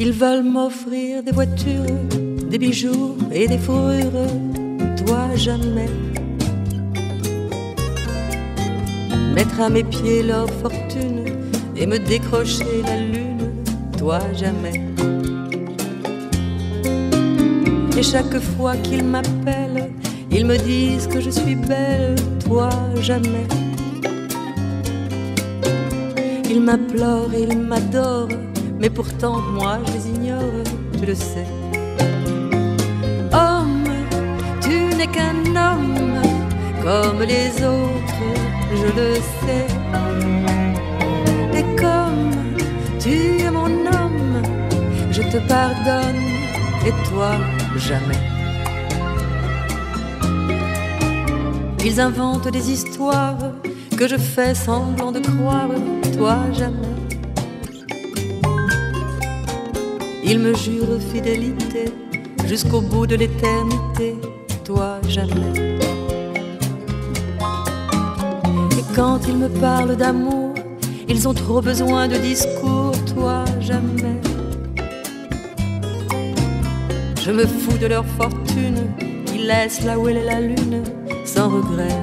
Ils veulent m'offrir des voitures, des bijoux et des fourrures, toi jamais. Mettre à mes pieds leur fortune et me décrocher la lune, toi jamais. Et chaque fois qu'ils m'appellent, ils me disent que je suis belle, toi jamais. Ils m'implorent et ils m'adorent, mais pourtant moi je les ignore, tu le sais. Homme, tu n'es qu'un homme comme les autres, je le sais. Et comme tu es mon homme, je te pardonne, et toi jamais. Ils inventent des histoires que je fais semblant de croire, toi jamais. Ils me jurent fidélité jusqu'au bout de l'éternité, toi jamais. Et quand ils me parlent d'amour, ils ont trop besoin de discours, toi jamais. Je me fous de leur fortune, ils laissent là où elle est la lune, sans regret.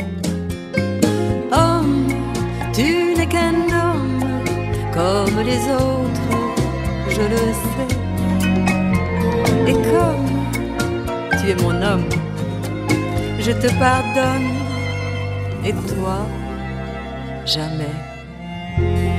Homme, tu n'es qu'un homme comme les autres, je le sais. Et comme tu es mon homme, je te pardonne, et toi, jamais.